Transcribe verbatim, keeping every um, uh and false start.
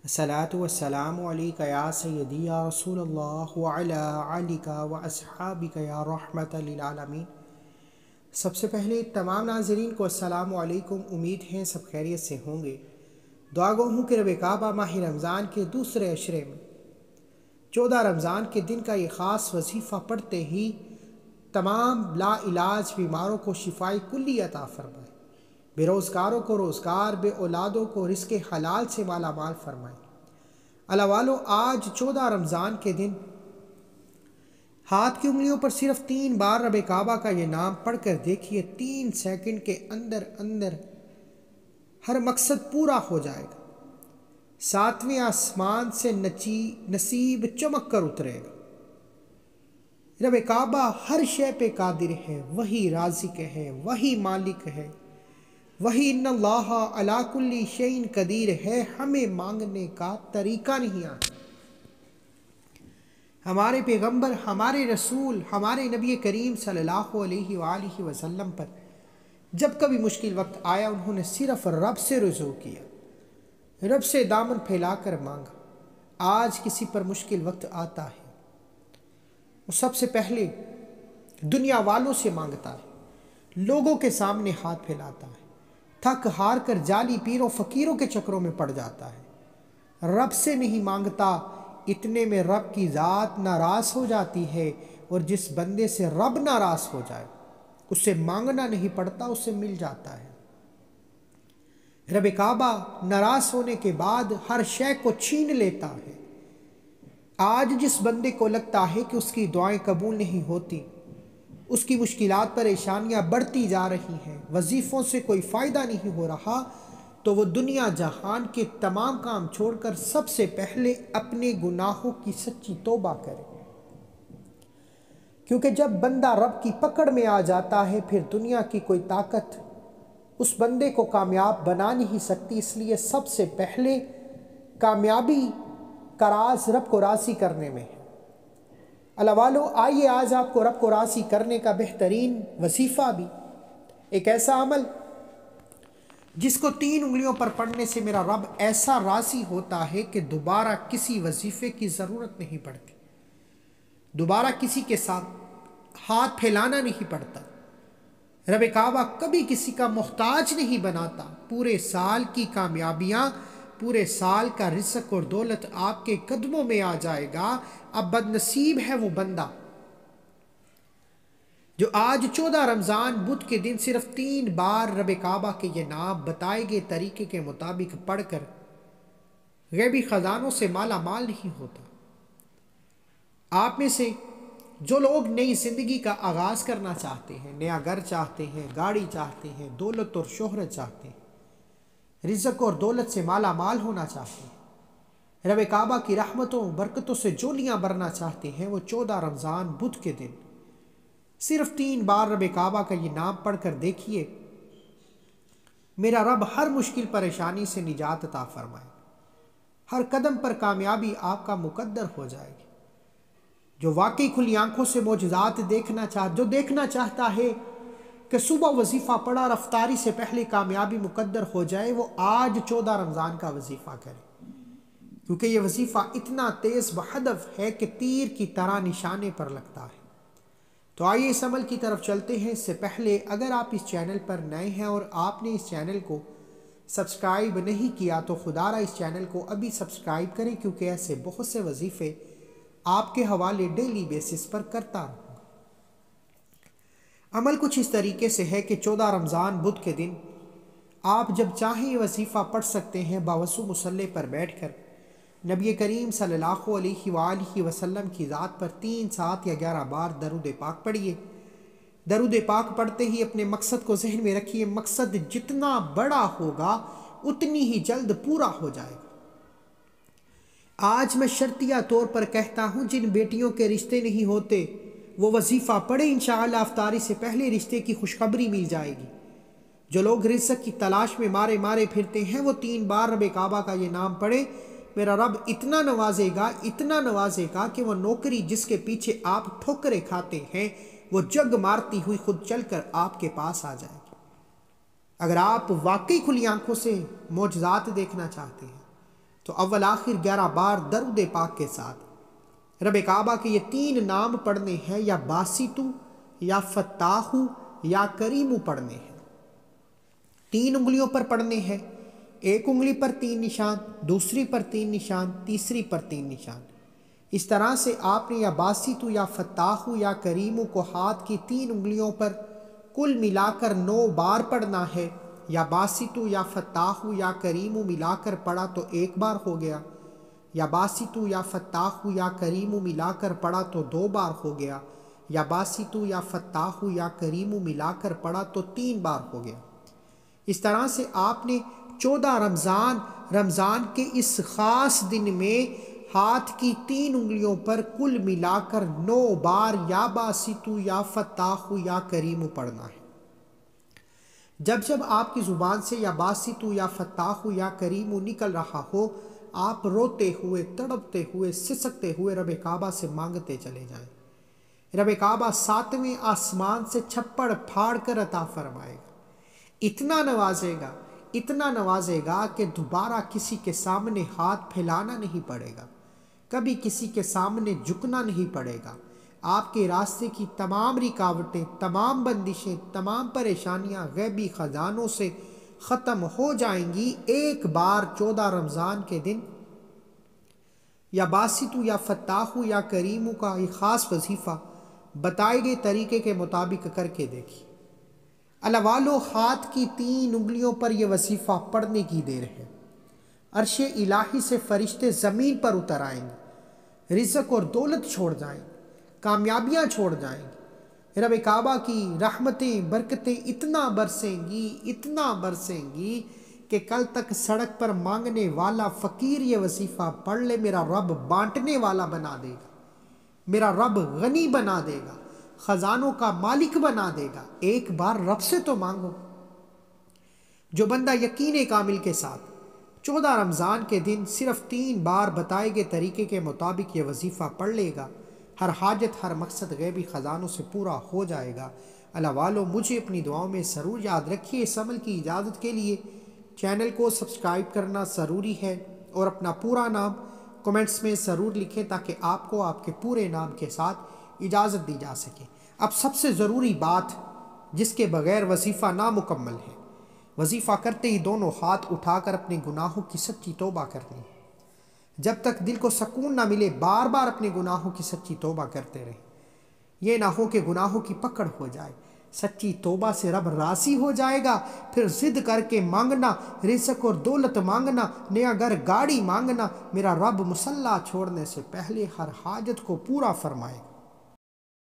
الصلاة والسلام علیکہ یا سیدی یا رسول اللہ وعلا آلکہ و اصحابکہ یا رحمت للعالمین۔ سب سے پہلے تمام ناظرین کو السلام علیکم، امید ہیں سب خیریت سے ہوں گے۔ دعا گو ہوں کہ رب کعبہ ماہ رمضان کے دوسرے عشرے میں چودہ رمضان کے دن کا یہ خاص وظیفہ پڑھتے ہی تمام لا علاج بیماروں کو شفائے کلی عطا فرمائے، بے روزگاروں کو روزگار، بے اولادوں کو رزق حلال سے مالا مال فرمائے۔ اللہ والو، آج چودہ رمضان کے دن ہاتھ کی انگلیوں پر صرف تین بار رب کعبہ کا یہ نام پڑھ کر دیکھیے، تین سیکنڈ کے اندر اندر ہر مقصد پورا ہو جائے گا۔ ساتویں آسمان سے نچی نصیب چمک کر اترے گا۔ رب کعبہ ہر شے پہ قادر ہے، وہی رازق ہے، وہی مالک ہے، وہی ان اللہ علی کل شیء قدیر ہے۔ ہمیں مانگنے کا طریقہ نہیں آتا۔ ہمارے پیغمبر، ہمارے رسول، ہمارے نبی کریم صلی اللہ علیہ وآلہ وسلم پر جب کبھی مشکل وقت آیا، انہوں نے صرف رب سے رجوع کیا، رب سے دامن پھیلا کر مانگا۔ آج کسی پر مشکل وقت آتا ہے، وہ سب سے پہلے دنیا والوں سے مانگتا ہے، لوگوں کے سامنے ہاتھ پھیلاتا ہے، تھک ہار کر جعلی پیروں فقیروں کے چکروں میں پڑ جاتا ہے، رب سے نہیں مانگتا۔ اتنے میں رب کی ذات ناراض ہو جاتی ہے، اور جس بندے سے رب ناراض ہو جائے اس سے مانگنا نہیں پڑتا، اس سے مل جاتا ہے۔ رب کعبہ ناراض ہونے کے بعد ہر شے کو چھین لیتا ہے۔ آج جس بندے کو لگتا ہے کہ اس کی دعائیں قبول نہیں ہوتی، اس کی مشکلات پریشانیاں بڑھتی جا رہی ہیں، وظیفوں سے کوئی فائدہ نہیں ہو رہا، تو وہ دنیا جہان کے تمام کام چھوڑ کر سب سے پہلے اپنے گناہوں کی سچی توبہ کرے، کیونکہ جب بندہ رب کی پکڑ میں آ جاتا ہے، پھر دنیا کی کوئی طاقت اس بندے کو کامیاب بنا نہیں سکتی۔ اس لیے سب سے پہلے کامیابی کا راز رب کو راضی کرنے میں ہے۔ اللہ والو، آئیے آج آپ کو رب کو راضی کرنے کا بہترین وظیفہ بھی، ایک ایسا عمل جس کو تین انگلیوں پر پڑھنے سے میرا رب ایسا راضی ہوتا ہے کہ دوبارہ کسی وظیفے کی ضرورت نہیں پڑتی، دوبارہ کسی کے ساتھ ہاتھ پھیلانا نہیں پڑتا۔ رب کعبہ کبھی کسی کا محتاج نہیں بناتا۔ پورے سال کی کامیابیاں، پورے سال کا رزق اور دولت آپ کے قدموں میں آ جائے گا۔ اب بد نصیب ہے وہ بندہ جو آج چودہ رمضان بدھ کے دن صرف تین بار رب کعبہ کے یہ نام بتائے گئے طریقے کے مطابق پڑھ کر غیبی خزانوں سے مالا مال نہیں ہوتا۔ آپ میں سے جو لوگ نئی زندگی کا آغاز کرنا چاہتے ہیں، نیا گھر چاہتے ہیں، گاڑی چاہتے ہیں، دولت اور شہرت چاہتے ہیں، رزق اور دولت سے مالا مال ہونا چاہتے ہیں، رب کعبہ کی رحمتوں برکتوں سے جولیاں بھرنا چاہتے ہیں، وہ چودہ رمضان بدھ کے دن صرف تین بار رب کعبہ کا یہ نام پڑھ کر دیکھیے، میرا رب ہر مشکل پریشانی سے نجات عطا فرمائے، ہر قدم پر کامیابی آپ کا مقدر ہو جائے گی۔ جو واقعی کھلی آنکھوں سے معجزات دیکھنا چاہ جو دیکھنا چاہتا ہے کہ صبح وظیفہ پڑھا رفتاری سے پہلے کامیابی مقدر ہو جائے، وہ آج چودہ رمضان کا وظیفہ کرے، کیونکہ یہ وظیفہ اتنا تیز بہدف ہے کہ تیر کی طرح نشانے پر لگتا ہے۔ تو آئیے اس عمل کی طرف چلتے ہیں۔ اس سے پہلے اگر آپ اس چینل پر نئے ہیں اور آپ نے اس چینل کو سبسکرائب نہیں کیا تو خدا را اس چینل کو ابھی سبسکرائب کریں، کیونکہ ایسے بہت سے وظیفے آپ کے حوالے ڈیلی بیسس پر کرتا رہوں گا۔ عمل کچھ اس طریقے سے ہے کہ چودہ رمضان بدھ کے دن آپ جب چاہیں یہ وظیفہ پڑھ سکتے ہیں، باوضو مصلی پر بیٹھ کر نبی کریم صلی اللہ علیہ وآلہ وسلم کی ذات پر تین سات یا گیارہ بار درود پاک پڑھیے۔ درود پاک پڑھتے ہی اپنے مقصد کو ذہن میں رکھیے، مقصد جتنا بڑا ہوگا اتنی ہی جلد پورا ہو جائے گا۔ آج میں شرطیہ طور پر کہتا ہوں، جن بیٹیوں کے رشتے نہیں ہوتے وہ وظیفہ پڑھیں، انشاءاللہ افطاری سے پہلے رشتے کی خوشخبری مل جائے گی۔ جو لوگ رزق کی تلاش میں مارے مارے پھرتے ہیں، وہ تین بار رب کعبہ کا یہ نام پڑھیں، میرا رب اتنا نوازے گا، اتنا نوازے گا کہ وہ نوکری جس کے پیچھے آپ ٹھوکریں کھاتے ہیں، وہ جگ مارتی ہوئی خود چل کر آپ کے پاس آ جائے گی۔ اگر آپ واقعی کھلی آنکھوں سے معجزات دیکھنا چاہتے ہیں تو اول آخر گیارہ بار درود پاک کے ساتھ رب کعبہ کے یہ تین نام پڑھنے ہیں، یا باسطو، یا فتاحو، یا کریمو پڑھنے ہیں۔ تین انگلیوں پر پڑھنے ہیں، ایک انگلی پر تین نشان، دوسری پر تین نشان، تیسری پر تین نشان۔ اس طرح سے آپ نے یا باسطو، یا فتاحو، یا کریمو کو ہاتھ کی تین انگلیوں پر کل ملا کر نو بار پڑھنا ہے۔ یا باسطو، یا فتاحو، یا کریمو ملا کر پڑھا تو ایک بار ہو گیا، یا باسطو، یا فتاحو، یا کریمو ملا کر پڑھا تو دو بار ہو گیا، یا باسطو، یا فتاحو، یا کریمو ملا کر پڑھا تو تین بار ہو گیا۔ اس طرح سے آپ نے چودہ رمضان رمضان کے اس خاص دن میں ہاتھ کی تین انگلیوں پر کل ملا کر نو بار یا باسطو، یا فتاحو، یا کریمو پڑھنا ہے۔ جب جب آپ کی زبان سے یا باسطو، یا فتاحو، یا کریمو نکل رہا ہو، آپ روتے ہوئے، تڑپتے ہوئے، سسکتے ہوئے رب کعبہ سے مانگتے چلے جائیں۔ رب کعبہ ساتویں آسمان سے چھپڑ پھاڑ کر عطا فرمائے گا، اتنا نوازے گا، اتنا نوازے گا کہ دوبارہ کسی کے سامنے ہاتھ پھیلانا نہیں پڑے گا، کبھی کسی کے سامنے جھکنا نہیں پڑے گا۔ آپ کے راستے کی تمام رکاوٹیں، تمام بندشیں، تمام پریشانیاں غیبی خزانوں سے ختم ہو جائیں گی۔ ایک بار چودہ رمضان کے دن یا باسطو، یا فتاحو، یا کریمو کا ایک خاص وظیفہ بتائے گئے طریقے کے مطابق کر کے دیکھیے۔ اللہ والو، ہاتھ کی تین انگلیوں پر یہ وظیفہ پڑھنے کی دیر ہے۔ عرش الہی سے فرشتے زمین پر اتر آئیں گے، رزق اور دولت چھوڑ جائیں گے، کامیابیاں چھوڑ جائیں گی۔ رب کعبہ کی رحمتیں، برکتیں اتنا برسیں گی، اتنا برسیں گی کہ کل تک سڑک پر مانگنے والا فقیر یہ وظیفہ پڑھ لے، میرا رب بانٹنے والا بنا دے گا، میرا رب غنی بنا دے گا، خزانوں کا مالک بنا دے گا۔ ایک بار رب سے تو مانگو۔ جو بندہ یقین کامل کے ساتھ چودہ رمضان کے دن صرف تین بار بتائے گئے طریقے کے مطابق یہ وظیفہ پڑھ لے گا، ہر حاجت، ہر مقصد غیبی خزانوں سے پورا ہو جائے گا۔ اللہ والو، مجھے اپنی دعاؤں میں ضرور یاد رکھیے۔ اس عمل کی اجازت کے لیے چینل کو سبسکرائب کرنا ضروری ہے، اور اپنا پورا نام کمنٹس میں ضرور لکھیں تاکہ آپ کو آپ کے پورے نام کے ساتھ اجازت دی جا سکے۔ اب سب سے ضروری بات جس کے بغیر وظیفہ نامکمل ہے، وظیفہ کرتے ہی دونوں ہاتھ اٹھا کر اپنے گناہوں کی سچی توبہ کرنی ہے۔ جب تک دل کو سکون نہ ملے، بار بار اپنے گناہوں کی سچی توبہ کرتے رہیں۔ یہ نہ ہو کہ گناہوں کی پکڑ ہو جائے۔ سچی توبہ سے رب راضی ہو جائے گا، پھر ضد کر کے مانگنا، رزق اور دولت مانگنا، نیا گھر گاڑی مانگنا، میرا رب مصلی چھوڑنے سے پہلے ہر حاجت کو پورا فرمائے گا۔